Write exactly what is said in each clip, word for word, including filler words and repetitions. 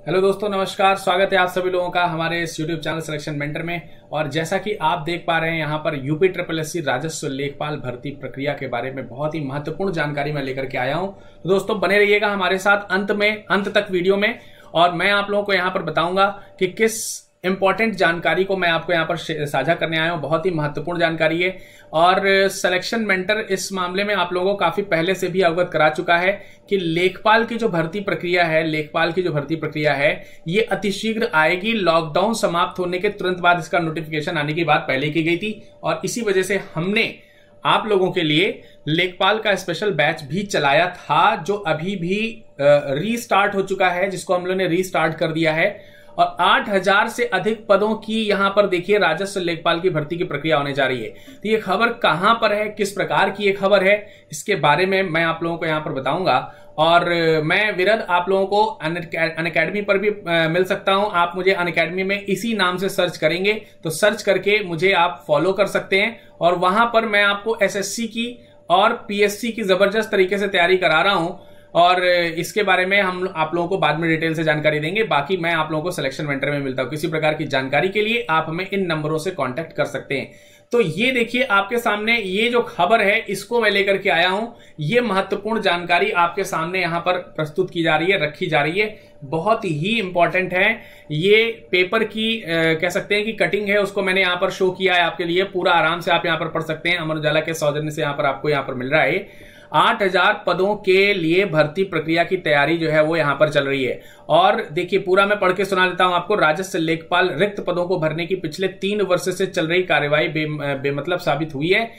Hello दोस्तों, नमस्कार। स्वागत है आप सभी लोगों का हमारे इस यूट्यूब चैनल सिलेक्शन मेंटर में। और जैसा कि आप देख पा रहे हैं यहाँ पर यूपी ट्रिपल एस सी राजस्व लेखपाल भर्ती प्रक्रिया के बारे में बहुत ही महत्वपूर्ण जानकारी मैं लेकर के आया हूँ। तो दोस्तों बने रहिएगा हमारे साथ अंत में अंत तक वीडियो में, और मैं आप लोगों को यहाँ पर बताऊंगा कि किस इंपॉर्टेंट जानकारी को मैं आपको यहाँ पर साझा करने आया हूँ। बहुत ही महत्वपूर्ण जानकारी है और सिलेक्शन मेंटर इस मामले में आप लोगों को काफी पहले से भी अवगत करा चुका है कि लेखपाल की जो भर्ती प्रक्रिया है लेखपाल की जो भर्ती प्रक्रिया है ये अतिशीघ्र आएगी। लॉकडाउन समाप्त होने के तुरंत बाद इसका नोटिफिकेशन आने की बात पहले की गई थी और इसी वजह से हमने आप लोगों के लिए लेखपाल का स्पेशल बैच भी चलाया था, जो अभी भी रीस्टार्ट हो चुका है, जिसको हम लोगों ने रीस्टार्ट कर दिया है। और आठ हज़ार से अधिक पदों की यहां पर देखिए राजस्व लेखपाल की भर्ती की प्रक्रिया होने जा रही है। तो ये खबर कहां पर है, किस प्रकार की ये खबर है, इसके बारे में मैं आप लोगों को यहां पर बताऊंगा। और मैं विरद आप लोगों को अनअकैडमी पर भी मिल सकता हूं। आप मुझे अनअकैडमी में इसी नाम से सर्च करेंगे तो सर्च करके मुझे आप फॉलो कर सकते हैं। और वहां पर मैं आपको एसएससी की और पीएससी की जबरदस्त तरीके से तैयारी करा रहा हूं और इसके बारे में हम आप लोगों को बाद में डिटेल से जानकारी देंगे। बाकी मैं आप लोगों को सिलेक्शन मेंटर में मिलता हूं। किसी प्रकार की जानकारी के लिए आप हमें इन नंबरों से कांटेक्ट कर सकते हैं। तो ये देखिए आपके सामने ये जो खबर है इसको मैं लेकर के आया हूं। ये महत्वपूर्ण जानकारी आपके सामने यहां पर प्रस्तुत की जा रही है, रखी जा रही है, बहुत ही इंपॉर्टेंट है। ये पेपर की आ, कह सकते हैं कि कटिंग है, उसको मैंने यहां पर शो किया है आपके लिए। पूरा आराम से आप यहां पर पढ़ सकते हैं। अमर उजाला के सौजन्य से यहां पर आपको यहां पर मिल रहा है। आठ हज़ार पदों के लिए भर्ती प्रक्रिया की तैयारी जो है वो यहां पर चल रही है। और देखिए पूरा मैं पढ़ के सुना देता हूं आपको। राजस्व लेखपाल रिक्त पदों को भरने की पिछले तीन वर्ष से चल रही कार्यवाही बे, बेमतलब साबित हुई है।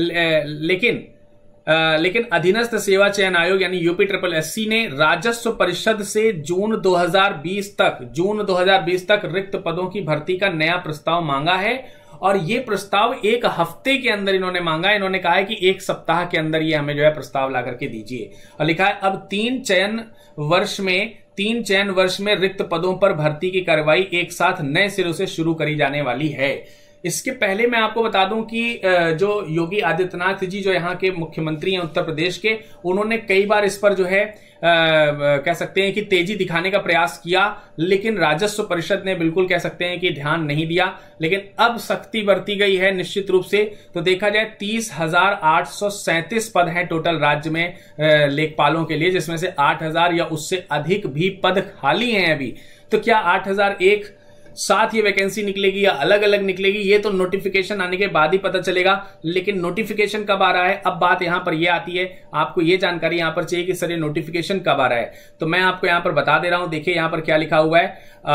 लेकिन आ, लेकिन अधीनस्थ सेवा चयन आयोग यानी यूपी ट्रिपल एस सी ने राजस्व परिषद से जून दो हज़ार बीस तक जून दो हज़ार बीस तक रिक्त पदों की भर्ती का नया प्रस्ताव मांगा है। और ये प्रस्ताव एक हफ्ते के अंदर इन्होंने मांगा। इन्होंने कहा है कि एक सप्ताह के अंदर ये हमें जो है प्रस्ताव ला करके दीजिए। और लिखा है अब तीन चयन वर्ष में तीन चयन वर्ष में रिक्त पदों पर भर्ती की कार्रवाई एक साथ नए सिरों से शुरू करी जाने वाली है। इसके पहले मैं आपको बता दूं कि जो योगी आदित्यनाथ जी जो यहाँ के मुख्यमंत्री हैं उत्तर प्रदेश के, उन्होंने कई बार इस पर जो है आ, कह सकते हैं कि तेजी दिखाने का प्रयास किया, लेकिन राजस्व परिषद ने बिल्कुल कह सकते हैं कि ध्यान नहीं दिया। लेकिन अब सख्ती बरती गई है निश्चित रूप से। तो देखा जाए तीस हजार आठ सौ सैंतीस पद हैं टोटल राज्य में लेखपालों के लिए, जिसमें से आठ हजार या उससे अधिक भी पद खाली हैं अभी। तो क्या आठ हजार एक साथ ये वैकेंसी निकलेगी या अलग अलग निकलेगी, ये तो नोटिफिकेशन आने के बाद ही पता चलेगा। लेकिन नोटिफिकेशन कब आ रहा है, अब बात यहां पर ये आती है। आपको ये जानकारी यहां पर चाहिए कि सर ये नोटिफिकेशन कब आ रहा है, तो मैं आपको यहां पर बता दे रहा हूं। देखिए यहां पर क्या लिखा हुआ है,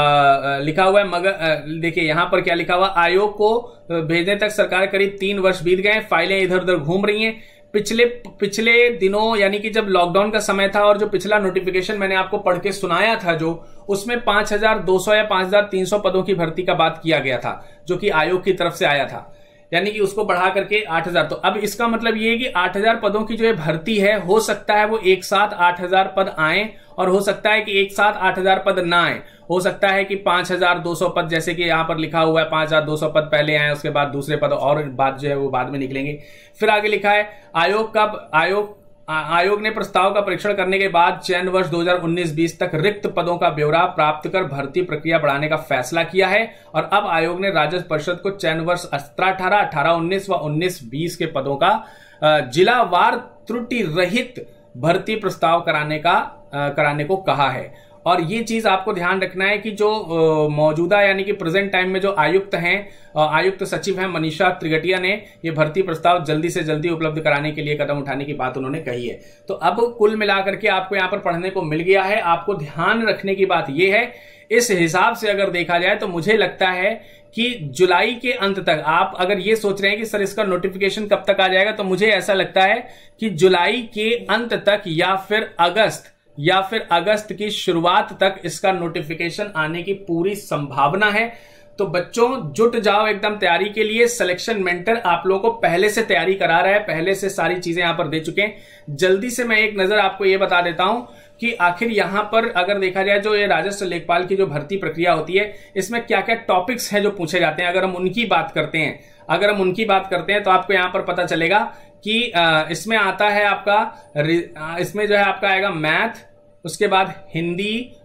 आ, लिखा हुआ है मगर देखिए यहां पर क्या लिखा हुआ, आयोग को भेजने तक सरकार करीब तीन वर्ष बीत गए, फाइलें इधर उधर घूम रही हैं। पिछले पिछले दिनों यानी कि जब लॉकडाउन का समय था और जो पिछला नोटिफिकेशन मैंने आपको पढ़ के सुनाया था, जो उसमें पांच हज़ार दो सौ या पांच हज़ार तीन सौ पदों की भर्ती का बात किया गया था, जो कि आयोग की तरफ से आया था, यानी कि उसको बढ़ा करके आठ हज़ार। तो अब इसका मतलब ये है कि आठ हज़ार पदों की जो है भर्ती है, हो सकता है वो एक साथ आठ हज़ार पद आए और हो सकता है कि एक साथ आठ हज़ार पद ना आए। हो सकता है कि पांच हज़ार दो सौ पद, जैसे कि यहां पर लिखा हुआ है पांच हज़ार दो सौ पद पहले आए, उसके बाद दूसरे पद और बाद जो है वो बाद में निकलेंगे। फिर आगे लिखा है आयोग का आयोग आयोग ने प्रस्ताव का परीक्षण करने के बाद चयन वर्ष दो हज़ार उन्नीस बीस तक रिक्त पदों का ब्यौरा प्राप्त कर भर्ती प्रक्रिया बढ़ाने का फैसला किया है। और अब आयोग ने राजस्व परिषद को चयन वर्ष सत्रह अठारह अठारह उन्नीस व उन्नीस बीस के पदों का जिलावार त्रुटि रहित भर्ती प्रस्ताव कराने का कराने को कहा है। और ये चीज आपको ध्यान रखना है कि जो मौजूदा यानी कि प्रेजेंट टाइम में जो आयुक्त हैं, आयुक्त सचिव हैं मनीषा त्रिगटिया ने ये भर्ती प्रस्ताव जल्दी से जल्दी उपलब्ध कराने के लिए कदम उठाने की बात उन्होंने कही है। तो अब कुल मिलाकर के आपको यहाँ पर पढ़ने को मिल गया है। आपको ध्यान रखने की बात यह है, इस हिसाब से अगर देखा जाए तो मुझे लगता है कि जुलाई के अंत तक, आप अगर ये सोच रहे हैं कि सर इसका नोटिफिकेशन कब तक आ जाएगा, तो मुझे ऐसा लगता है कि जुलाई के अंत तक या फिर अगस्त या फिर अगस्त की शुरुआत तक इसका नोटिफिकेशन आने की पूरी संभावना है। तो बच्चों जुट जाओ एकदम तैयारी के लिए। सिलेक्शन मेंटर आप लोगों को पहले से तैयारी करा रहा है, पहले से सारी चीजें यहां पर दे चुके हैं। जल्दी से मैं एक नजर आपको यह बता देता हूं कि आखिर यहां पर अगर देखा जाए जो ये राजस्व लेखपाल की जो भर्ती प्रक्रिया होती है, इसमें क्या क्या टॉपिक्स हैं जो पूछे जाते हैं। अगर हम उनकी बात करते हैं अगर हम उनकी बात करते हैं तो आपको यहां पर पता चलेगा कि इसमें आता है आपका, इसमें जो है आपका आएगा मैथ, उसके बाद हिंदी,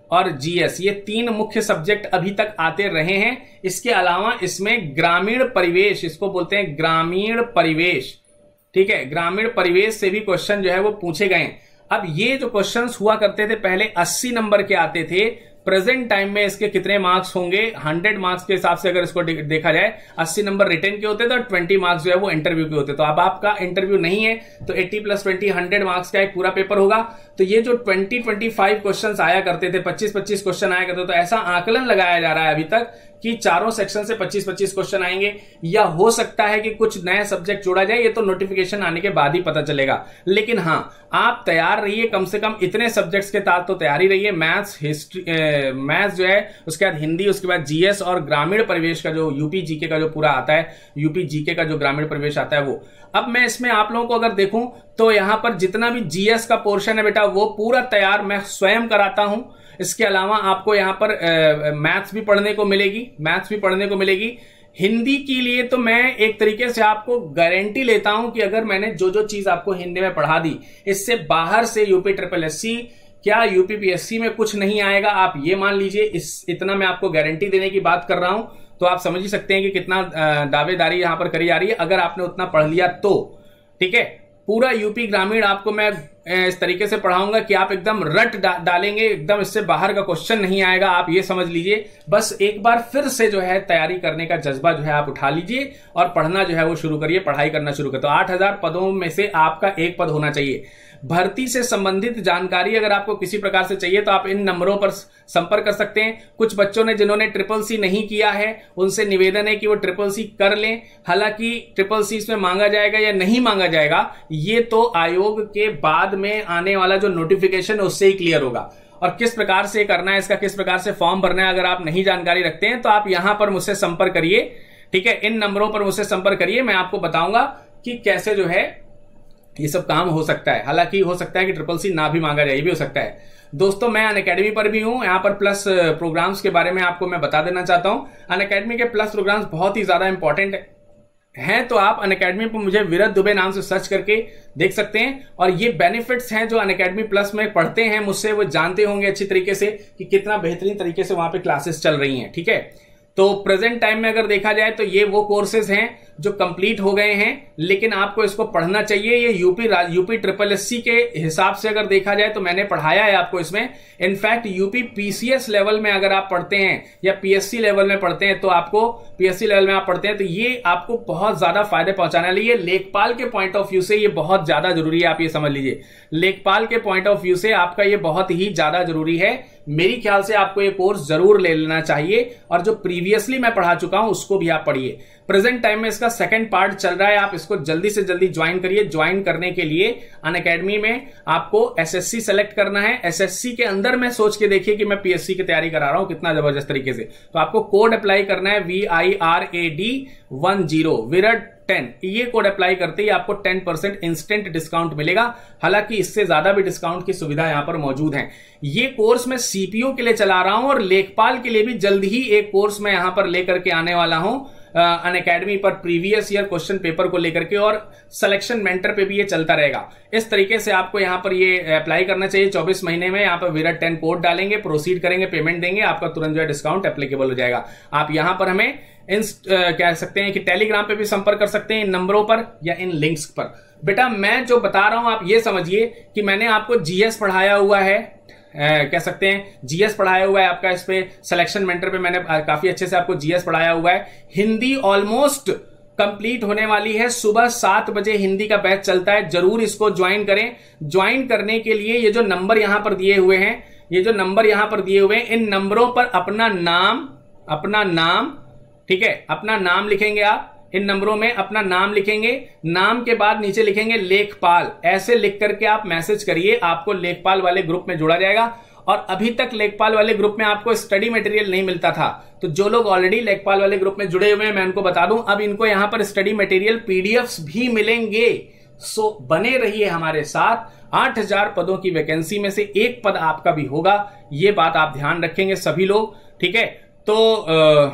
और जीएस, ये तीन मुख्य सब्जेक्ट अभी तक आते रहे हैं। इसके अलावा इसमें ग्रामीण परिवेश, इसको बोलते हैं ग्रामीण परिवेश, ठीक है, ग्रामीण परिवेश से भी क्वेश्चन जो है वो पूछे गए। अब ये जो क्वेश्चंस हुआ करते थे पहले अस्सी नंबर के आते थे, प्रेजेंट टाइम में इसके कितने मार्क्स होंगे, हंड्रेड मार्क्स के हिसाब से अगर इसको देखा जाए, अस्सी नंबर रिटर्न के होते थे और ट्वेंटी मार्क्स जो है वो इंटरव्यू के होते। तो अब आपका इंटरव्यू नहीं है तो अस्सी प्लस बीस हंड्रेड मार्क्स का एक पूरा पेपर होगा। तो ये जो बीस पच्चीस क्वेश्चंस आया करते थे, पच्चीस पच्चीस क्वेश्चन आया करते, तो ऐसा आकलन लगाया जा रहा है अभी तक कि चारों सेक्शन से पच्चीस पच्चीस क्वेश्चन आएंगे, या हो सकता है कि कुछ नए सब्जेक्ट जोड़ा जाए, ये तो नोटिफिकेशन आने के बाद ही पता चलेगा। लेकिन हाँ, आप तैयार रहिए, कम से कम इतने सब्जेक्ट्स के साथ तो तैयारी रहिए। मैथ्स, हिस्ट्री, मैथ्स जो है, उसके बाद हिंदी, उसके बाद जीएस और ग्रामीण परिवेश का जो यूपी जीके का जो पूरा आता है, यूपी जीके का जो ग्रामीण परिवेश आता है वो। अब मैं इसमें आप लोगों को अगर देखूं तो यहां पर जितना भी जीएस का पोर्शन है बेटा, वो पूरा तैयार मैं स्वयं कराता हूं। इसके अलावा आपको यहां पर मैथ्स भी पढ़ने को मिलेगी, मैथ्स भी पढ़ने को मिलेगी। हिंदी के लिए तो मैं एक तरीके से आपको गारंटी लेता हूं कि अगर मैंने जो जो चीज आपको हिंदी में पढ़ा दी, इससे बाहर से यूपी ट्रिपल एस सी क्या यूपीपीएससी में कुछ नहीं आएगा, आप ये मान लीजिए। इस इतना मैं आपको गारंटी देने की बात कर रहा हूं, तो आप समझ ही सकते हैं कि कितना दावेदारी यहां पर करी जा रही है। अगर आपने उतना पढ़ लिया तो ठीक है, पूरा यूपी ग्रामीण आपको मैं इस तरीके से पढ़ाऊंगा कि आप एकदम रट डा, डालेंगे, एकदम इससे बाहर का क्वेश्चन नहीं आएगा, आप ये समझ लीजिए। बस एक बार फिर से जो है तैयारी करने का जज्बा जो है आप उठा लीजिए और पढ़ना जो है वो शुरू करिए, पढ़ाई करना शुरू करिए। तो आठ हजार पदों में से आपका एक पद होना चाहिए। भर्ती से संबंधित जानकारी अगर आपको किसी प्रकार से चाहिए तो आप इन नंबरों पर संपर्क कर सकते हैं। कुछ बच्चों ने जिन्होंने ट्रिपल सी नहीं किया है, उनसे निवेदन है कि वो ट्रिपल सी कर लें। हालांकि ट्रिपल सी इसमें मांगा जाएगा या नहीं मांगा जाएगा, ये तो आयोग के बाद में आने वाला जो नोटिफिकेशन है उससे ही क्लियर होगा। और किस प्रकार से करना है, इसका किस प्रकार से फॉर्म भरना है, अगर आप नहीं जानकारी रखते हैं तो आप यहां पर मुझसे संपर्क करिए, ठीक है। इन नंबरों पर मुझसे संपर्क करिए, मैं आपको बताऊंगा कि कैसे जो है ये सब काम हो सकता है। हालांकि हो सकता है कि ट्रिपल सी ना भी मांगा जाए, ये भी हो सकता है। दोस्तों, मैं अनअकैडमी पर भी हूं, यहां पर प्लस प्रोग्राम्स के बारे में आपको मैं बता देना चाहता हूं। अनअकैडमी के प्लस प्रोग्राम्स बहुत ही ज्यादा इंपॉर्टेंट हैं, तो आप अनअकैडमी पर मुझे विरत दुबे नाम से सर्च करके देख सकते हैं। और ये बेनिफिट्स हैं जो अनअकैडमी प्लस में पढ़ते हैं मुझसे, वो जानते होंगे अच्छी तरीके से कि कितना बेहतरीन तरीके से वहां पे क्लासेस चल रही हैं, ठीक है। तो प्रेजेंट टाइम में अगर देखा जाए तो ये वो कोर्सेज हैं जो कंप्लीट हो गए हैं, लेकिन आपको इसको पढ़ना चाहिए। ये UP UP triple S C के हिसाब से अगर देखा जाए तो मैंने पढ़ाया है आपको इसमें। इनफैक्ट यूपी पीसीएस लेवल में अगर आप पढ़ते हैं या पीएससी लेवल में पढ़ते हैं, तो आपको पीएससी लेवल में आप पढ़ते हैं तो ये आपको बहुत ज्यादा फायदे पहुंचाने लिए लेखपाल के पॉइंट ऑफ व्यू से ये बहुत ज्यादा जरूरी है। आप ये समझ लीजिए, लेखपाल के पॉइंट ऑफ व्यू से आपका ये बहुत ही ज्यादा जरूरी है। मेरी ख्याल से आपको ये कोर्स जरूर ले लेना चाहिए, और जो प्रीवियसली मैं पढ़ा चुका हूं उसको भी आप पढ़िए। प्रेजेंट टाइम में इसका सेकंड पार्ट चल रहा है, आप इसको जल्दी से जल्दी ज्वाइन करिए। ज्वाइन करने के लिए अनअकैडमी में आपको एसएससी सेलेक्ट करना है। एसएससी के अंदर में सोच के देखिए कि मैं पीएससी की तैयारी करा रहा हूं कितना जबरदस्त तरीके से। तो आपको कोड अप्लाई करना है V I R A D one zero Virat ten. ये कोड अप्लाई करते ही आपको टेन परसेंट इंस्टेंट डिस्काउंट मिलेगा। हालांकि इससे ज्यादा भी डिस्काउंट की सुविधा यहां पर मौजूद है। ये कोर्स मैं सीपीयू के लिए चला रहा हूं और लेखपाल के लिए भी जल्द ही एक कोर्स मैं यहां पर लेकर के आने वाला हूं अनअकैडमी पर, प्रीवियस ईयर क्वेश्चन पेपर को लेकर के, और सिलेक्शन मेंटर पे भी ये चलता रहेगा। इस तरीके से आपको यहां पर ये अप्लाई करना चाहिए। चौबीस महीने में यहां पर विरट टेन कोड डालेंगे, प्रोसीड करेंगे, पेमेंट देंगे, आपका तुरंत जो है डिस्काउंट एप्लीकेबल हो जाएगा। आप यहां पर हमें इन कह सकते हैं कि टेलीग्राम पे भी संपर्क कर सकते हैं, इन नंबरों पर या इन लिंक्स पर। बेटा, मैं जो बता रहा हूं आप ये समझिए कि मैंने आपको जीएस पढ़ाया हुआ है, आ, कह सकते हैं जीएस पढ़ाया हुआ है आपका। इस पे सिलेक्शन मेंटर पे मैंने काफी अच्छे से आपको जीएस पढ़ाया हुआ है। हिंदी ऑलमोस्ट कंप्लीट होने वाली है, सुबह सात बजे हिंदी का बैच चलता है, जरूर इसको ज्वाइन करें। ज्वाइन करने के लिए ये जो नंबर यहां पर दिए हुए हैं, ये जो नंबर यहां पर दिए हुए हैं, इन नंबरों पर अपना नाम अपना नाम ठीक है, अपना नाम लिखेंगे। आप इन नंबरों में अपना नाम लिखेंगे, नाम के बाद नीचे लिखेंगे लेखपाल। ऐसे लिख करके आप मैसेज करिए, आपको लेखपाल वाले ग्रुप में जोड़ा जाएगा। और अभी तक लेखपाल वाले ग्रुप में आपको स्टडी मटेरियल नहीं मिलता था, तो जो लोग ऑलरेडी लेखपाल वाले ग्रुप में जुड़े हुए हैं, मैं उनको बता दूं, अब इनको यहां पर स्टडी मटेरियल पीडीएफ्स भी मिलेंगे। सो बने रहिए हमारे साथ। आठ हजार पदों की वैकेंसी में से एक पद आपका भी होगा, ये बात आप ध्यान रखेंगे सभी लोग, ठीक है। तो आ,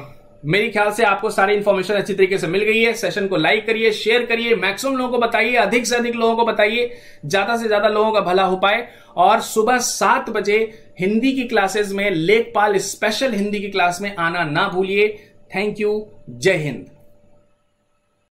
मेरे ख्याल से आपको सारी इंफॉर्मेशन अच्छी तरीके से मिल गई है। सेशन को लाइक करिए, शेयर करिए, मैक्सिमम लोगों को बताइए, अधिक से अधिक लोगों को बताइए, ज्यादा से ज्यादा लोगों का भला हो पाए। और सुबह सात बजे हिंदी की क्लासेस में लेखपाल स्पेशल हिंदी की क्लास में आना ना भूलिए। Thank you. जय हिंद।